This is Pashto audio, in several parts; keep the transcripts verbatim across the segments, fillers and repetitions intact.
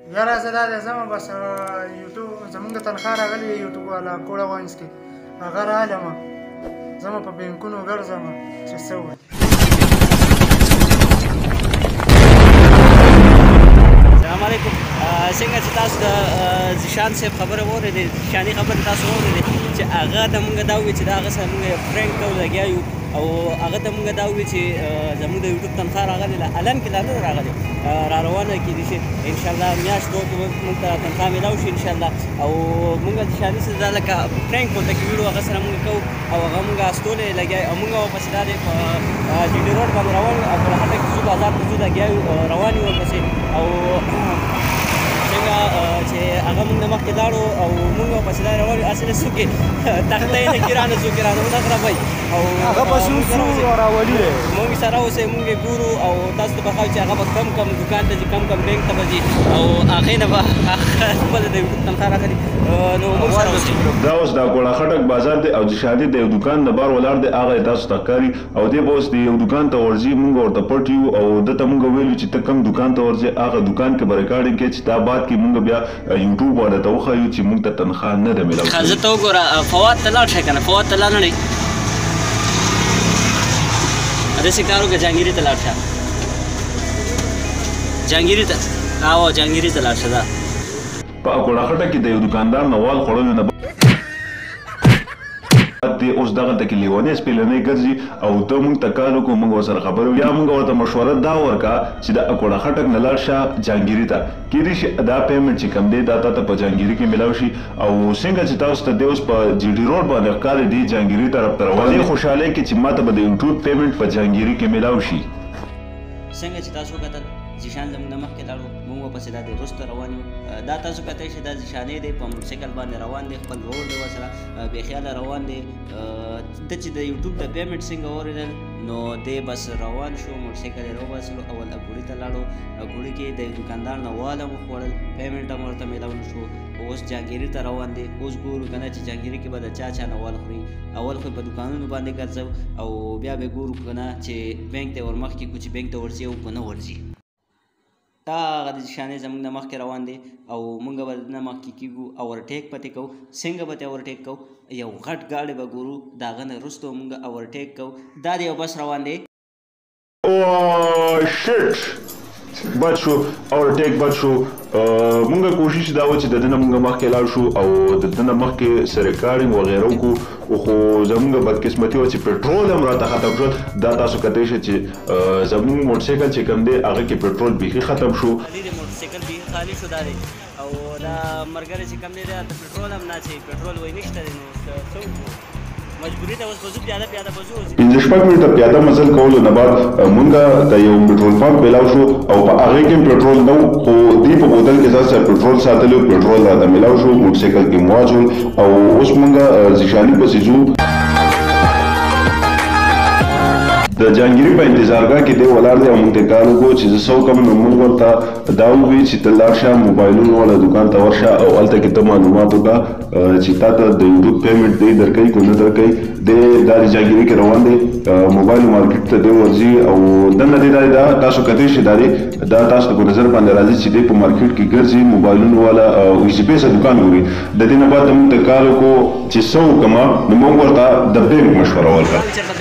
یاره زه دا دی ځمه بس یوټیوب زمونږ تنخوا راغلې یوټیوب والا کوړه واینس کې هغه رالمه ځمه په بینکونو ګرځمه چې څه وکړي. السلام علیکم. څنګه چې تاسو د ذیشان صاحب خبره واورېدې ذیشاني خبره تاسو واورېدې چې هغه ته مونږ دا وویل چې د هغه سره مونږ یو فرینک کوو لګیا یو او هغه ته مونږ دا وویل چې زموږ د یوټیوب تنخوا راغلې ده الان کې لا نه ده راغلې را روانه کېدای شي انشاءالله میاشتو کې به مونږ ته تنخوا میلاو شي انشاءالله او مونږ ذیشاني سره دا لکه فرینک ورته کې ویډیو هغه سره مونږ کوو او هغه مونږ استولې لګیا او مونږ ورپسې دا دی په جي ډي روډ باندې روان یو او په هټه کې ځو بازار ته ځو لګیا یو روان یو ورپسې او څنګه چې هغه مونږ نه مخکې لاړو او مونږ ورپسې دا روان یو هسې نه څوک یې تخته یې نه کي رانه څوک یې رانه ونه خرابوي او هغه پسې اوسو راولي دی مونږ سره اوسئ مونږ یې ګورو او تاسو ته به ښایو چې هغه به کم کم دوکان ته ځي کم کم بینک ته به ځي او هغې نه به خپله د یوټیوب تنخوا راغلي نو مونږ سره اوسئ. دا اوس د ګوړه خټک بازار دی او ذیشاني د یو دوکان نه بار ولاړ دی هغه یې تاسو ته ښکاري او دی به اوس د یو دوکان ته ورځي مونږ ورته پټ یو او ده ته مونږ ویلو چې ته کوم دوکان ته ورځې هغه دوکان کې به ریکارډینګ کې چې دا بعد کې مونږ بیا یوټیوب والا ته وښایو چې مونږ ته تنخوا نه ده میلاو ښه زه ته وګوره فواد ته لاړ شئ که نه فواد ته لاړ نه داسې کار وکړه جهانګیري ته لاړ شه جهانګیري ته او جهانګیري ته لاړ شه دا په ګوړه خټک کې د یو دوکاندار نه وال خوړلو نه دی اوس دغلته کې لیونی سپېلنۍ ګرځي او ته مونږ ته کال وکړو مونږ ورسره خبرې بیا مونږ ورته مشوره دا ورکړه چې د ګوړه خټک نه لاړ شه جهانګیري ته کېدای شي دا پیمنټ چې کوم دی دا تا ته په جهانګیري کې میلاو شي او څنګه چې تاسو ته دی اوس په جي ډي روډ باندې ښکاري دی جهانګیري طرف ته روان دی خوشحالۍ کې چې ما ته به د یوټیوب پیمنټ په جهانګیري کې میلاو شي. څنګه چې تاسو وکتل ذیشان زموږ نه مخکې لاړو مونږ ورپسې دا دی وروسته روان یو دا تاسو کتلی شئ دا ذیشانې دی په موټرسایکل باندې روان دی خپل ورور دی ورسره بې خیاله روان دی ده چې د یوټیوب د پیمنټ څنګه واورېدل نو دی بس روان شو موټرسایکل یې راوباسلو اول اګوړي ته لاړو اګوړي کې د دوکاندار نه وال هم وخوړل پیمنټ هم ورته میلاون شو اوس جهانګیري ته روان دی اوس ګورو که نه چې جهانګیري کې به د چا چا نه وال خوري اول خو په دوکانونو باندې ګرځو او بیا به ګورو که نه چې بینک ته ور مخکې کړو چې بینک ته ورځي او که نه ورځي. دا هغه د ذیشانې زموږ نه مخکې روان دی او مونږ به نه مخکې کېږو اورټیک پتې کوو څنګه به ته اورټیک کوو یو غټ ګاډی به ګورو د هغه نه وروسته مونږ اورټیک کوو دا د یو بس روان دی اوه شټ بد شو اورټیک بد شو مونږه کوشش دا و چې د ده نه مونږه مخکې لاړ شو او د ده نه مخکې سره ریکارډینګ وغیره وکړو خو زمونږ بدقسمتي وه چې پټرول هم راته ختم شو دا تاسو کتلی شئ چې زمونږ موټرسایکل چې کوم دی هغه کې پټرول بیخي ختم شو موټرسایکل بیخي خالي شو دا دی او دا ملګری چې کوم دی د پټرول هم نه چې پټرول وایي نشته دی نو څه وکړو مجبوري ده اوس به ځو پیاده پیاده به ځو پنځه شپږ منټه پیاده مزل کولو نه بعد مونږه د یو پټرول پمپ میلاو شو او په هغې کې پټرول نه و خو دوی په بوتل کې ځان سره پټرول ساتلی و پټرول راته میلاو شو موټرسایکل کې مو واچول او اوس مونږه ذیشاني پسې ځو د جهانګیري په انتظارګاه کې دی ولاړ دی او مونږ ته یې کار وکړو چې زه څه وکړم نو مونږ ورته دا ووایي چې ته لاړ شه موبایلونو والا دوکان ته ورشه او هلته کې ته معلومات وکړه چې تا ته د یوټیوب پیمنټ دی درکوي که نه درکوي دی دا د جهانګیري کې روان دی موبایل مارکیټ ته دی ورځي او دننه دی دا تاسو کتلی شئ دا دی دا تاسو ته په نظر باندې راځي چې دی په مارکیټ کې ګرځي موبایلونو والا ایزي پیسه دوکان ګوري د دې نه بعد مونږ ته کار وکړو چې څه وکړم نو مونږ ورته د بینک مشوره ورکړه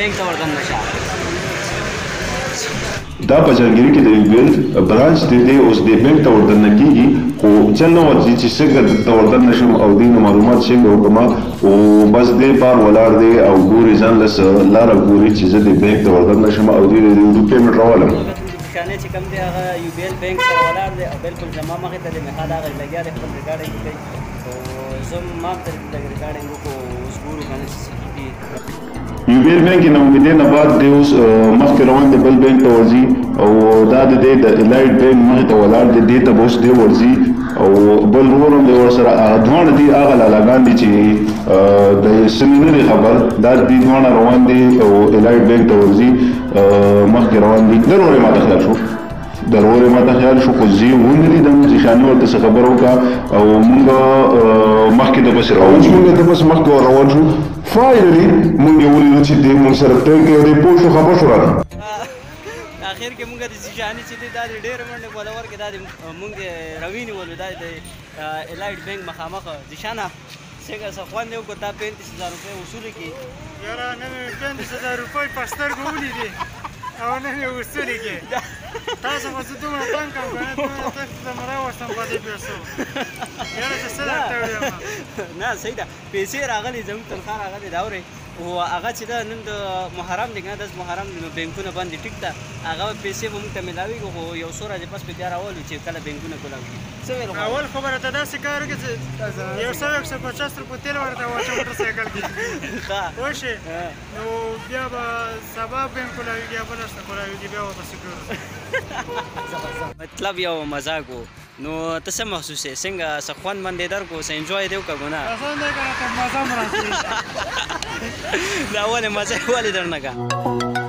دا په جهانګیري کې د یو بیل برانچ دی دی اوس دې بینک ته وردننه کېږي خو چل نه ورځي چې څنګه دلته وردننه شم او دې نه معلومات څنګه وکړم او بس دې پار ولاړ دی او ګوري ځان له څه لاره ګوري چې زه دې بینک ته وردننه شم او دې د یوټیوب پیمنټ راولم ذیشانې چې کوم دی هغه یو بیل بینک سره ولاړ دی او بلکل زما مخې ته دی مې هغه لګیا دی خپل ریکارډینګ کوي او زه ما هم ترې لږ ریکارډینګ وکړو اوس ګورو که نه چې څه کېږي یو بیل بینک نه امیدې نه بعد دی اوس مخکې روان دی بل بینک ته ورځي او دا د دې د الایټ بینک مخې ته ولاړ دی دې ته به اوس دی ورځي او بل ورور هم دی ورسره دواړه دي هغه لالاګان دي چې د سمې نه دی خبر دا دي دواړه روان دي او الایټ بینک ته ورځي مخکې روان دي در ورې ماته خیال شو در ورې ماته خیال شو خو زه یې ونه لیدم ذیشاني ورته څه خبره وکړه او مونږ مخکې د پسې روان شو مونږ د پسې مخکې ور روان شو فاینلي مونږ یې ولیدو چې دی مونږ سره پرېنک کوي او دی پوه شو خفه شو رانه اخر کې مونږ د زیشانې چې دی دا د ډېرې منډې په دور کې دا د مونږ روي نیولو دا د الایټ بینک مخامخ زیشانه څنګه څه خوند یې وکړو تا پینتیس هزار روپۍ وصولې کړي یاره نن مې پینتیس هزار روپۍ په سترګو ولیدې او نن یې وصولې کړې تاسو خو زه دومره تنګ کړم که نه دومره تښتې ته مې راوستم په دې پیسو یاره چې څه درته ووایم نه صحیح ده پیسې راغلې زموږ تنخوا راغلې دا اورئ او هغه چې ده نن د محرم دی که نه داس محرم دی نو بینکونه بند دي ټیک ده هغه پیسې به موږ ته میلاوېږي خو یو څو ورځې پس به بیا راولو چې کله بینکونه کولاوي څه ویل غواړې اول خو به راته داسې کار وکړې چې یو سل یک سل پچاس روپۍ تېل ورته واچوه موټرسایکل کې پوه شې نو بیا به سبا بینک کولاوېږي یا بله شته کولاوېږي بیا ورپسې ګرځو مطلب یو مزاق و نو ته څه محسوس یې څنګه څه خوند من دې درکړو څه انجوای دې وکړه که نه اسان دی که نه ته مزه هم راکړي دا ولې مزه یې ولې درنه کړه